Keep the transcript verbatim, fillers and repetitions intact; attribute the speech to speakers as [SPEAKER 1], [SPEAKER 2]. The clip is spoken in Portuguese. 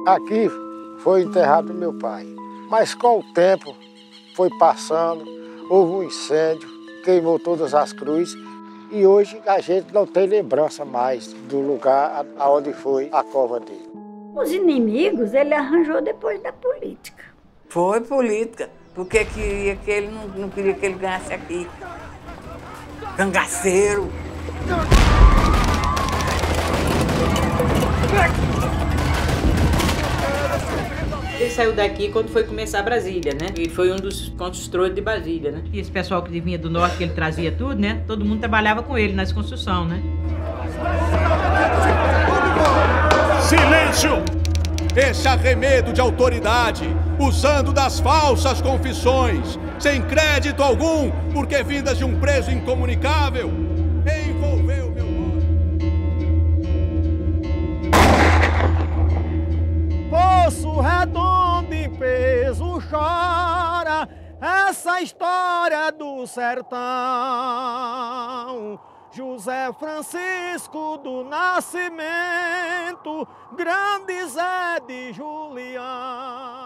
[SPEAKER 1] Aqui foi enterrado meu pai, mas com o tempo foi passando, houve um incêndio, queimou todas as cruzes e hoje a gente não tem lembrança mais do lugar aonde foi a cova dele.
[SPEAKER 2] Os inimigos ele arranjou depois da política.
[SPEAKER 3] Foi política, porque queria que ele não, não queria que ele ganhasse aqui. Cangaceiro.
[SPEAKER 4] Ele saiu daqui quando foi começar Brasília, né? Ele foi um dos construtores de Brasília, né?
[SPEAKER 5] E esse pessoal que vinha do norte, que ele trazia tudo, né? Todo mundo trabalhava com ele nas construções, né?
[SPEAKER 6] Silêncio! Esse arremedo de autoridade, usando das falsas confissões, sem crédito algum, porque vindas de um preso incomunicável, envolveu meu nome.
[SPEAKER 7] Poço Redondo em peso chora essa história do sertão. José Francisco do Nascimento, grande Zé de Julião.